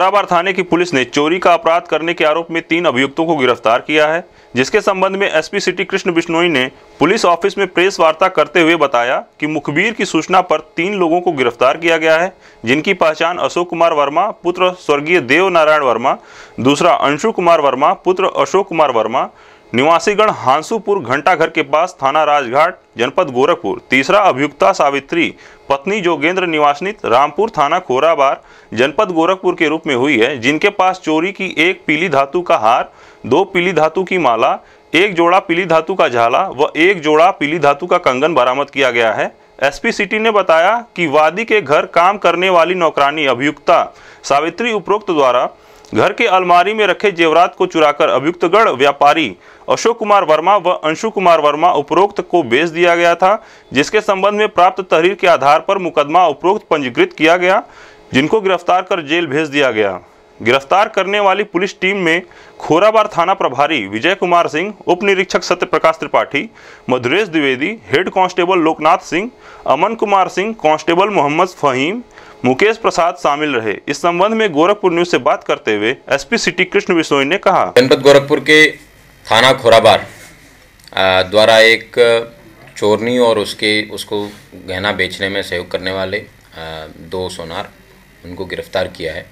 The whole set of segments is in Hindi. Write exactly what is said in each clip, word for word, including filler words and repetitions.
खोराबार थाने की पुलिस ने चोरी का अपराध करने के आरोप में तीन अभियुक्तों को गिरफ्तार किया है, जिसके संबंध में एसपी सिटी कृष्ण बिश्नोई ने पुलिस ऑफिस में प्रेस वार्ता करते हुए बताया कि मुखबिर की सूचना पर तीन लोगों को गिरफ्तार किया गया है, जिनकी पहचान अशोक कुमार वर्मा पुत्र स्वर्गीय देव नारायण वर्मा, दूसरा अंशु कुमार वर्मा पुत्र अशोक कुमार वर्मा, निवासीगण हांसूपुर घंटाघर के पास थाना राजघाट जनपद गोरखपुर, तीसरा अभियुक्ता सावित्री पत्नी जोगेंद्र निवासित रामपुर थाना खोराबार जनपद गोरखपुर के रूप में हुई है, जिनके पास चोरी की एक पीली धातु का हार, दो पीली धातु की माला, एक जोड़ा पीली धातु का झाला व एक जोड़ा पीली धातु का कंगन बरामद किया गया है। एसपी सिटी ने बताया कि वादी के घर काम करने वाली नौकरानी अभियुक्ता सावित्री उपरोक्त द्वारा घर के अलमारी में रखे जेवरात को चुराकर अभियुक्तगण व्यापारी अशोक कुमार वर्मा व अंशु कुमार वर्मा उपरोक्त को बेच दिया गया था, जिसके संबंध में प्राप्त तहरीर के आधार पर मुकदमा उपरोक्त पंजीकृत किया गया, जिनको गिरफ्तार कर जेल भेज दिया गया। गिरफ्तार करने वाली पुलिस टीम में खोराबार थाना प्रभारी विजय कुमार सिंह, उप निरीक्षक Satya Prakash Tripathi, Madhuresh Dwivedi, head constable Loknath Singh, Aman Kumar Singh, constable Mohammad Fahim, Mukesh Prasad शामिल रहे। इस संबंध में गोरखपुर न्यूज से बात करते हुए एसपी सिटी कृष्ण बिश्नोई ने कहा, जनपद गोरखपुर के थाना खोराबार द्वारा एक चोरनी और उसके उसको गहना बेचने में सहयोग करने वाले दो सोनार, उनको गिरफ्तार किया है।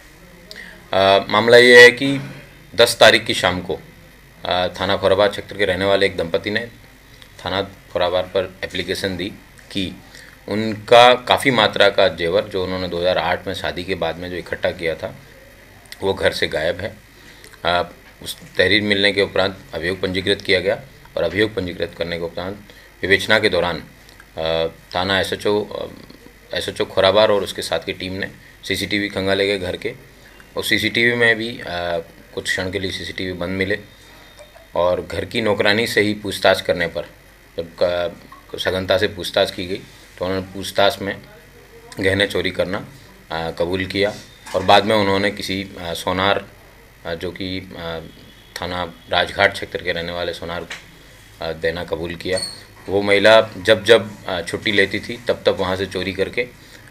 आ, मामला ये है कि दस तारीख की शाम को आ, थाना खोराबार क्षेत्र के रहने वाले एक दंपति ने थाना खोराबार पर एप्लीकेशन दी कि उनका काफ़ी मात्रा का जेवर जो उन्होंने दो हज़ार आठ में शादी के बाद में जो इकट्ठा किया था वो घर से गायब है। आ, उस तहरीर मिलने के उपरांत अभियोग पंजीकृत किया गया और अभियोग पंजीकृत करने के उपरांत विवेचना के दौरान थाना S H O S H O Khorabar और उसके साथ की टीम ने सीसीटीवी खंगाले गए घर के, और सीसीटीवी में भी आ, कुछ क्षण के लिए सीसीटीवी बंद मिले और घर की नौकरानी से ही पूछताछ करने पर जब सघनता से पूछताछ की गई तो उन्होंने पूछताछ में गहने चोरी करना आ, कबूल किया और बाद में उन्होंने किसी आ, सोनार आ, जो कि थाना राजघाट क्षेत्र के रहने वाले सोनार आ, देना कबूल किया। वो महिला जब जब छुट्टी लेती थी तब तब वहाँ से चोरी करके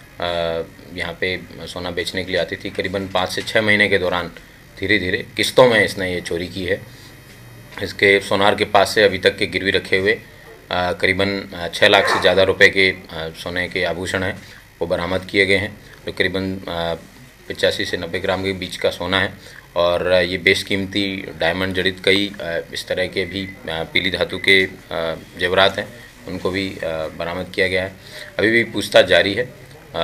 यहाँ पे सोना बेचने के लिए आती थी। करीबन पाँच से छः महीने के दौरान धीरे धीरे किस्तों में इसने ये चोरी की है। इसके सोनार के पास से अभी तक के गिरवी रखे हुए आ, करीबन छः लाख से ज़्यादा रुपए के आ, सोने के आभूषण हैं वो बरामद किए गए हैं, जो करीबन पचासी से नब्बे ग्राम के बीच का सोना है। और ये बेशकीमती डायमंड जड़ित कई आ, इस तरह के भी आ, पीली धातु के आ, जेवरात हैं, उनको भी बरामद किया गया है। अभी भी पूछताछ जारी है आ,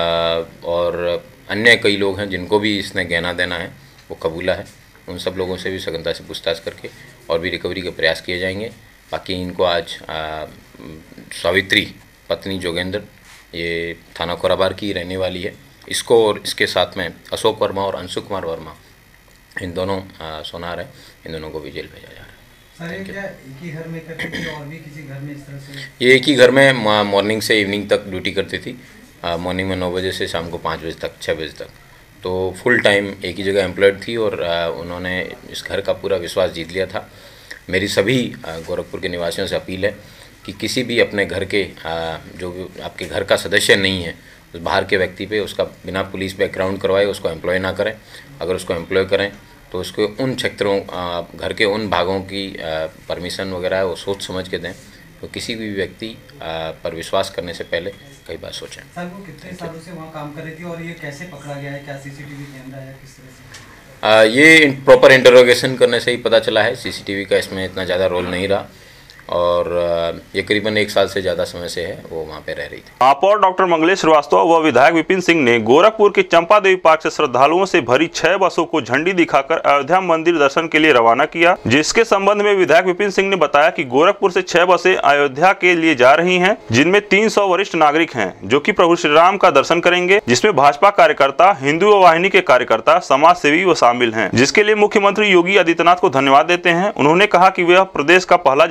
और अन्य कई लोग हैं जिनको भी इसने गहना देना है वो कबूला है। उन सब लोगों से भी सघनता से पूछताछ करके और भी रिकवरी के प्रयास किए जाएंगे। बाकी इनको आज आ, सावित्री पत्नी जोगेंद्र, ये थाना खोराबार की रहने वाली है, इसको और इसके साथ में अशोक वर्मा और अंशु कुमार वर्मा, इन दोनों आ, सोनार है, इन दोनों को भी जेल भेजा जा रहा है। सर, ये क्या एक ही घर में करती थी और भी किसी घर में इस तरह से? ये एक ही घर में मॉर्निंग से इवनिंग तक ड्यूटी करती थी। मॉर्निंग में नौ बजे से शाम को पाँच बजे तक, छः बजे तक, तो फुल टाइम एक ही जगह एम्प्लॉयड थी और आ, उन्होंने इस घर का पूरा विश्वास जीत लिया था। मेरी सभी गोरखपुर के निवासियों से अपील है कि किसी भी अपने घर के आ, जो भी आपके घर का सदस्य नहीं है, उस बाहर के व्यक्ति पे उसका बिना पुलिस बैकग्राउंड करवाए उसको एम्प्लॉय ना करें। अगर उसको एम्प्लॉय करें तो उसको उन क्षेत्रों, घर के उन भागों की परमिशन वगैरह है वो सोच समझ के दें। तो किसी भी व्यक्ति पर विश्वास करने से पहले कई बार सोचें। सर, वो कितने सालों से वहाँ काम कर रही थी और ये कैसे पकड़ा गया है? क्या सीसीटीवी कैमरा है, किस तरह से? आ, ये प्रॉपर इंटरोगेशन करने से ही पता चला है। सीसीटीवी का इसमें इतना ज़्यादा रोल नहीं रहा और ये करीबन एक साल से ज़्यादा समय से है वो वहाँ पे रह रही थी। महापौर डॉक्टर मंगलेश श्रीवास्तव व विधायक विपिन सिंह ने गोरखपुर के चंपा देवी पार्क से श्रद्धालुओं से भरी छह बसों को झंडी दिखाकर अयोध्या मंदिर दर्शन के लिए रवाना किया, जिसके संबंध में विधायक विपिन सिंह ने बताया कि गोरखपुर से छह बसें अयोध्या के लिए जा रही हैं, जिनमें तीन सौ वरिष्ठ नागरिक हैं जो कि प्रभु श्री राम का दर्शन करेंगे, जिसमें भाजपा कार्यकर्ता, हिंदू वाहिनी के कार्यकर्ता, समाज सेवी व शामिल हैं, जिसके लिए मुख्यमंत्री योगी आदित्यनाथ को धन्यवाद देते हैं। उन्होंने कहा कि वह प्रदेश का पहला जनपद है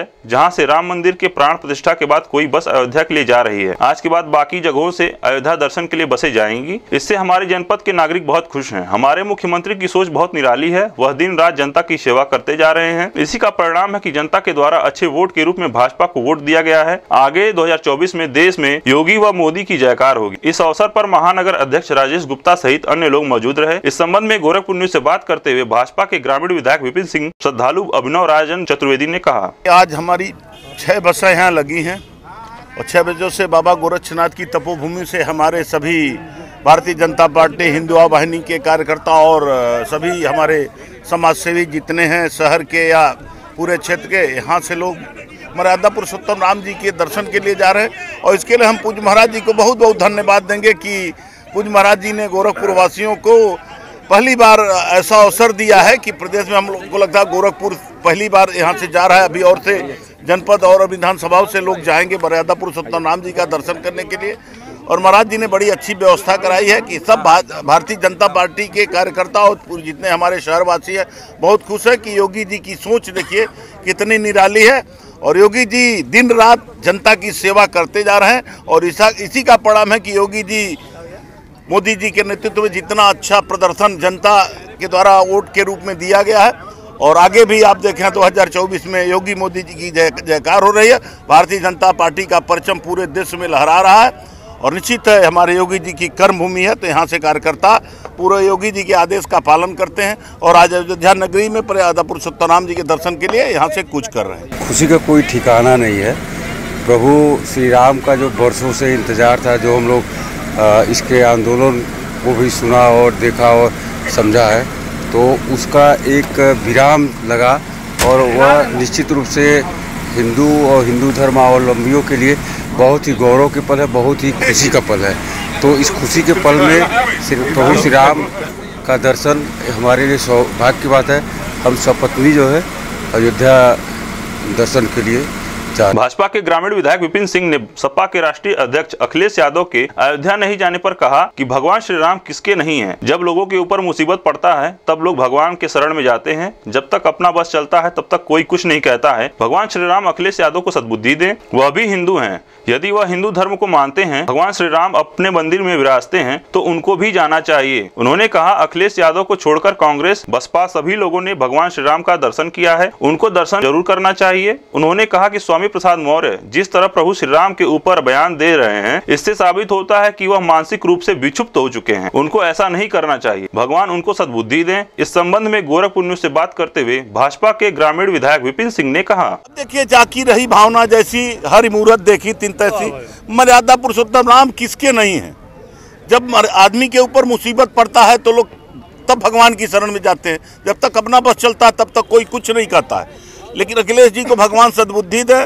है जहां से राम मंदिर के प्राण प्रतिष्ठा के बाद कोई बस अयोध्या के लिए जा रही है। आज के बाद बाकी जगहों से अयोध्या दर्शन के लिए बसें जाएंगी। इससे हमारे जनपद के नागरिक बहुत खुश हैं। हमारे मुख्यमंत्री की सोच बहुत निराली है, वह दिन रात जनता की सेवा करते जा रहे हैं। इसी का परिणाम है कि जनता के द्वारा अच्छे वोट के रूप में भाजपा को वोट दिया गया है। आगे दो हजार चौबीस में देश में योगी व मोदी की जयकार होगी। इस अवसर पर महानगर अध्यक्ष राजेश गुप्ता सहित अन्य लोग मौजूद रहे। इस संबंध में गोरखपुर न्यूज से बात करते हुए भाजपा के ग्रामीण विधायक विपिन सिंह, श्रद्धालु अभिनव राजन चतुर्वेदी ने कहा, आज हमारी छह बसें यहाँ लगी हैं और छह बजों से बाबा गोरक्षनाथ की तपोभूमि से हमारे सभी भारतीय जनता पार्टी हिंदुआ वाहिनी के कार्यकर्ता और सभी हमारे समाजसेवी जितने हैं शहर के या पूरे क्षेत्र के, यहाँ से लोग मर्यादा पुरुषोत्तम राम जी के दर्शन के लिए जा रहे हैं। और इसके लिए हम पूज्य महाराज जी को बहुत बहुत धन्यवाद देंगे कि पूज्य महाराज जी ने गोरखपुर वासियों को पहली बार ऐसा अवसर दिया है कि प्रदेश में हम लोगों को लगता है गोरखपुर पहली बार यहाँ से जा रहा है। अभी और से जनपद और विधानसभाओं से लोग जाएंगे मर्यादा पुरुषोत्तम राम जी का दर्शन करने के लिए। और महाराज जी ने बड़ी अच्छी व्यवस्था कराई है कि सब भारतीय जनता पार्टी के कार्यकर्ता और जितने हमारे शहरवासी हैं बहुत खुश है कि योगी जी की सोच देखिए कितनी निराली है। और योगी जी दिन रात जनता की सेवा करते जा रहे हैं और इसी का परिणाम है कि योगी जी मोदी जी के नेतृत्व में जितना अच्छा प्रदर्शन जनता के द्वारा वोट के रूप में दिया गया है और आगे भी आप देखें दो हजार चौबीस में योगी मोदी जी की जय जयकार हो रही है। भारतीय जनता पार्टी का परचम पूरे देश में लहरा रहा है और निश्चित है हमारे योगी जी की कर्मभूमि है, तो यहाँ से कार्यकर्ता पूरे योगी जी के आदेश का पालन करते हैं और आज अयोध्या नगरी में मर्यादा पुरुषोत्तम राम जी के दर्शन के लिए यहाँ से कूच कर रहे हैं। खुशी का कोई ठिकाना नहीं है। प्रभु श्री राम का जो वर्षों से इंतजार था, जो हम लोग इसके आंदोलन को भी सुना और देखा और समझा है, तो उसका एक विराम लगा और वह निश्चित रूप से हिंदू और हिंदू धर्मावलंबियों के लिए बहुत ही गौरव के पल है, बहुत ही खुशी का पल है। तो इस खुशी के पल में प्रभु श्री राम का दर्शन हमारे लिए सौभाग्य की बात है। हम सपत्नी जो है अयोध्या दर्शन के लिए भाजपा के ग्रामीण विधायक विपिन सिंह ने सपा के राष्ट्रीय अध्यक्ष अखिलेश यादव के अयोध्या नहीं जाने पर कहा कि भगवान श्री राम किसके नहीं हैं। जब लोगों के ऊपर मुसीबत पड़ता है तब लोग भगवान के शरण में जाते हैं। जब तक अपना बस चलता है तब तक कोई कुछ नहीं कहता है। भगवान श्री राम अखिलेश यादव को सद्बुद्धि दें, वह भी हिंदू हैं। यदि वह हिंदू धर्म को मानते हैं, भगवान श्री राम अपने मंदिर में विराजते हैं, तो उनको भी जाना चाहिए। उन्होंने कहा अखिलेश यादव को छोड़कर कांग्रेस बसपा सभी लोगों ने भगवान श्री राम का दर्शन किया है, उनको दर्शन जरूर करना चाहिए। उन्होंने कहा कि स्वामी प्रसाद मौर्य जिस तरह प्रभु श्री राम के ऊपर बयान दे रहे हैं, इससे साबित होता है कि वह मानसिक रूप से विक्षुब्ध हो चुके हैं। उनको ऐसा नहीं करना चाहिए। भगवान उनको सद्बुद्धि दें। इस संबंध में गोरखपुर न्यूज से बात करते हुए भाजपा के ग्रामीण विधायक विपिन सिंह ने कहा, देखिए जाकी रही भावना जैसी हरि मूरत देखी तीन तैसी, मर्यादा पुरुषोत्तम राम किसके नहीं है। जब आदमी के ऊपर मुसीबत पड़ता है तो लोग तब भगवान की शरण में जाते हैं। जब तक अपना बस चलता है तब तक कोई कुछ नहीं कहता है। लेकिन अखिलेश जी को भगवान सद्बुद्धि दे।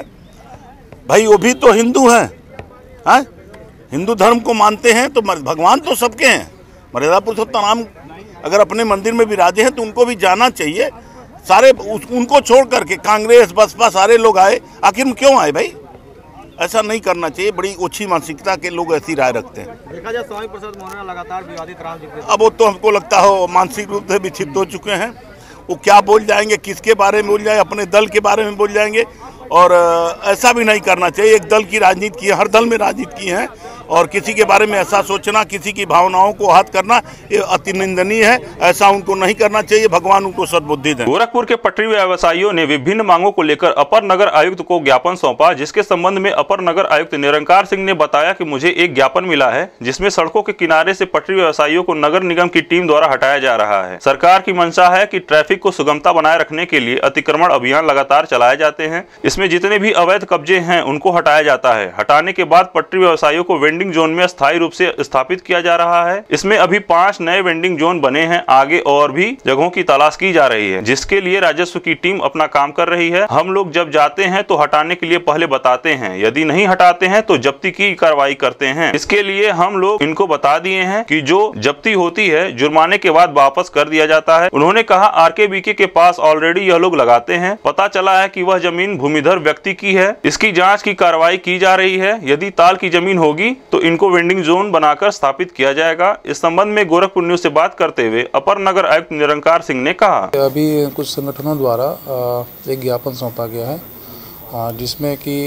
भाई वो भी तो हिंदू हैं, हैं? हिंदू धर्म को मानते हैं तो भगवान तो सबके हैं। मर्यादा पुरुषोत्तम राम अगर अपने मंदिर में विराजे हैं तो उनको भी जाना चाहिए। सारे उनको छोड़ करके कांग्रेस बसपा सारे लोग आए, आखिर में क्यों आए भाई? ऐसा नहीं करना चाहिए। बड़ी ओछी मानसिकता के लोग ऐसी राय रखते हैं। देखा जाए स्वामी प्रसाद मौर्य लगातार विवादित राम जी अब वो तो हमको लगता हो मानसिक रूप से विक्षिप्त हो चुके हैं। वो क्या बोल जाएंगे, किसके बारे में बोल जाए, अपने दल के बारे में बोल जाएंगे। और ऐसा भी नहीं करना चाहिए। एक दल की राजनीति की है, हर दल में राजनीति की है और किसी के बारे में ऐसा सोचना, किसी की भावनाओं को आहत करना, ये अति निंदनीय है। ऐसा उनको नहीं करना चाहिए। भगवान उनको सद्बुद्धि दें। गोरखपुर के पटरी व्यवसायियों ने विभिन्न मांगों को लेकर अपर नगर आयुक्त को ज्ञापन सौंपा, जिसके संबंध में अपर नगर आयुक्त निरंकार सिंह ने बताया कि मुझे एक ज्ञापन मिला है जिसमें सड़कों के किनारे से पटरी व्यवसायियों को नगर निगम की टीम द्वारा हटाया जा रहा है। सरकार की मंशा है कि ट्रैफिक को सुगमता बनाए रखने के लिए अतिक्रमण अभियान लगातार चलाए जाते हैं। इसमें जितने भी अवैध कब्जे हैं उनको हटाया जाता है। हटाने के बाद पटरी व्यवसायियों को वेंडिंग जोन में स्थायी रूप से स्थापित किया जा रहा है। इसमें अभी पांच नए वेंडिंग जोन बने हैं। आगे और भी जगहों की तलाश की जा रही है, जिसके लिए राजस्व की टीम अपना काम कर रही है। हम लोग जब जाते हैं तो हटाने के लिए पहले बताते हैं, यदि नहीं हटाते हैं तो जब्ती की कार्रवाई करते हैं। इसके लिए हम लोग इनको बता दिए हैं कि जो जब्ती होती है जुर्माने के बाद वापस कर दिया जाता है। उन्होंने कहा आरकेबीके के पास ऑलरेडी यह लोग लगाते हैं। पता चला है कि वह जमीन भूमिधर व्यक्ति की है। इसकी जांच की कार्रवाई की जा रही है। यदि ताल की जमीन होगी तो इनको वेंडिंग जोन बनाकर स्थापित किया जाएगा। इस संबंध में गोरखपुर न्यूज से बात करते हुए अपर नगर आयुक्त निरंकार सिंह ने कहा, अभी कुछ संगठनों द्वारा एक ज्ञापन सौंपा गया है जिसमें कि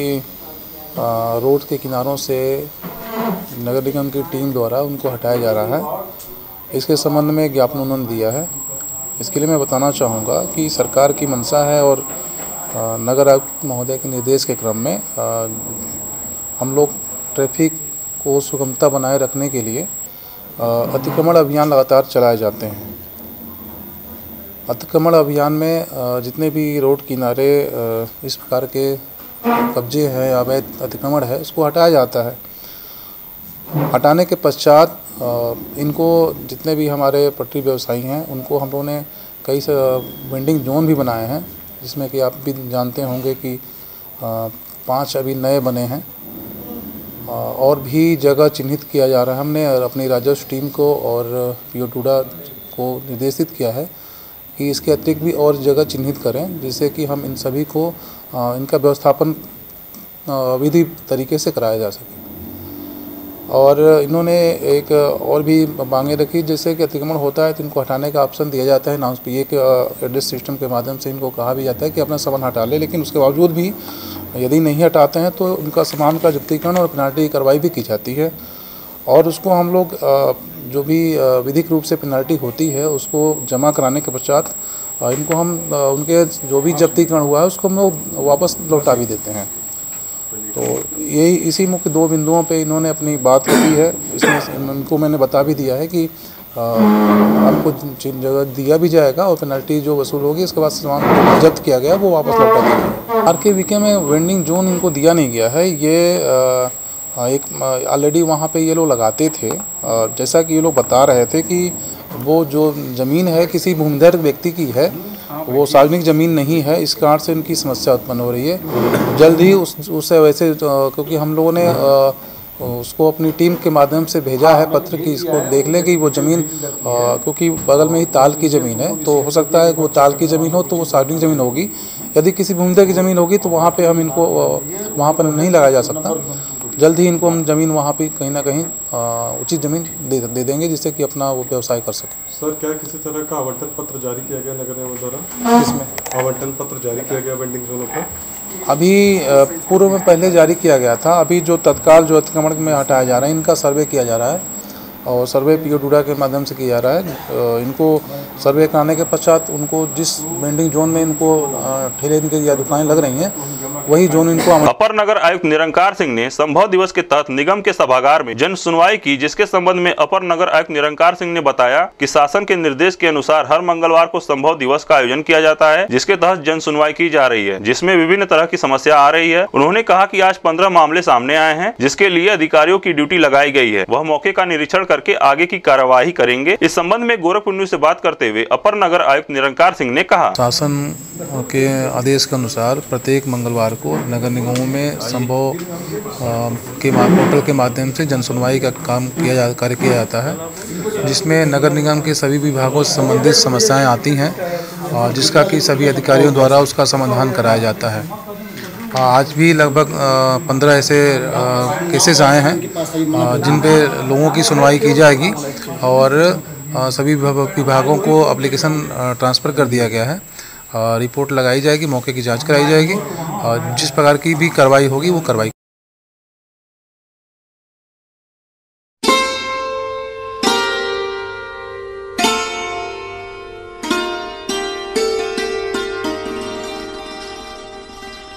रोड के किनारों से नगर निगम की टीम द्वारा उनको हटाया जा रहा है। इसके संबंध में ज्ञापन उन्होंने दिया है। इसके लिए मैं बताना चाहूँगा कि सरकार की मंशा है और नगर आयुक्त महोदय के निर्देश के क्रम में हम लोग ट्रैफिक को सुगमता बनाए रखने के लिए अतिक्रमण अभियान लगातार चलाए जाते हैं। अतिक्रमण अभियान में जितने भी रोड किनारे इस प्रकार के कब्जे हैं या अवैध अतिक्रमण है उसको हटाया जाता है। हटाने के पश्चात इनको जितने भी हमारे पटरी व्यवसायी हैं उनको हम लोगों ने कई वेंडिंग जोन भी बनाए हैं, जिसमें कि आप भी जानते होंगे कि पांच अभी नए बने हैं और भी जगह चिन्हित किया जा रहा है। हमने अपनी राजस्व टीम को और पीओ टूडा को निर्देशित किया है कि इसके अतिरिक्त भी और जगह चिन्हित करें, जिससे कि हम इन सभी को इनका व्यवस्थापन विधि तरीके से कराया जा सके। और इन्होंने एक और भी मांगे रखी, जैसे कि अतिक्रमण होता है तो इनको हटाने का ऑप्शन दिया जाता है। अनाउंस पी ए के एड्रेस सिस्टम के माध्यम से इनको कहा भी जाता है कि अपना सामान हटा ले, लेकिन उसके बावजूद भी यदि नहीं हटाते हैं तो उनका सामान का जब्तीकरण और पेनाल्टी की कार्रवाई भी की जाती है। और उसको हम लोग जो भी विधिक रूप से पेनाल्टी होती है उसको जमा कराने के पश्चात इनको हम उनके जो भी जब्तीकरण हुआ है उसको हम लोग वापस लौटा भी देते हैं। तो यही इसी मुख्य दो बिंदुओं पे इन्होंने अपनी बात रखी है। इसमें उनको मैंने बता भी दिया है कि आपको जगह दिया भी जाएगा और पेनल्टी जो वसूल होगी उसके बाद सामान जब्त किया गया वो वापस लौटा दिया जाएगा। आर के वीके में वेंडिंग जोन इनको दिया नहीं गया है। ये एक ऑलरेडी वहाँ पे ये लोग लगाते थे। जैसा कि ये लोग बता रहे थे कि वो जो ज़मीन है किसी भूमिधर व्यक्ति की है, वो सार्वजनिक ज़मीन नहीं है, इस कारण से इनकी समस्या उत्पन्न हो रही है। जल्द ही उस उससे वैसे क्योंकि हम लोगों ने उसको अपनी टीम के माध्यम से भेजा है पत्र कि इसको देख लें कि वो ज़मीन, क्योंकि बगल में ही ताल की ज़मीन है तो हो सकता है कि वो ताल की ज़मीन हो तो वो सार्वजनिक ज़मीन होगी। यदि किसी भूमिधर की ज़मीन होगी तो वहाँ पे हम इनको वहाँ पर नहीं लगाया जा सकता। जल्द ही इनको हम ज़मीन वहाँ पे कहीं ना कहीं उचित ज़मीन दे दे देंगे, जिससे कि अपना वो व्यवसाय कर सकें। सर, क्या किसी तरह का आवंटन पत्र जारी किया गया नगर निगम द्वारा? किसमें आवंटन पत्र जारी किया गया वेंडिंग जोनों पर? अभी पूर्व में पहले जारी किया गया था। अभी जो तत्काल जो अतिक्रमण में हटाया जा रहा है इनका सर्वे किया जा रहा है और सर्वे पीओ टूडा के माध्यम से किया जा रहा है। इनको सर्वे कराने के पश्चात उनको जिस वेंडिंग जोन में इनको ठेले इनके या दुकानें लग रही हैं वही जोन इनको। अपर नगर आयुक्त निरंकार सिंह ने संभव दिवस के तहत निगम के सभागार में जन सुनवाई की, जिसके संबंध में अपर नगर आयुक्त निरंकार सिंह ने बताया कि शासन के निर्देश के अनुसार हर मंगलवार को संभव दिवस का आयोजन किया जाता है, जिसके तहत जन सुनवाई की जा रही है, जिसमें विभिन्न तरह की समस्या आ रही है। उन्होंने कहा कि आज पंद्रह मामले सामने आए हैं, जिसके लिए अधिकारियों की ड्यूटी लगाई गई है। वह मौके का निरीक्षण करके आगे की कार्यवाही करेंगे। इस संबंध में गोरखपुर न्यूज से बात करते हुए अपर नगर आयुक्त निरंकार सिंह ने कहा, शासन के आदेश के अनुसार प्रत्येक मंगलवार को नगर निगमों में संभव के पोर्टल के माध्यम से जन सुनवाई का काम किया जा कार्य किया जाता है, जिसमें नगर निगम के सभी विभागों से संबंधित समस्याएं आती हैं और जिसका कि सभी अधिकारियों द्वारा उसका समाधान कराया जाता है। आज भी लगभग पंद्रह ऐसे केसेस आए हैं जिन पे लोगों की सुनवाई की जाएगी और सभी विभागों को एप्लीकेशन ट्रांसफ़र कर दिया गया है। रिपोर्ट लगाई जाएगी, मौके की जांच कराई जाएगी और जिस प्रकार की भी कार्रवाई होगी वो कार्रवाई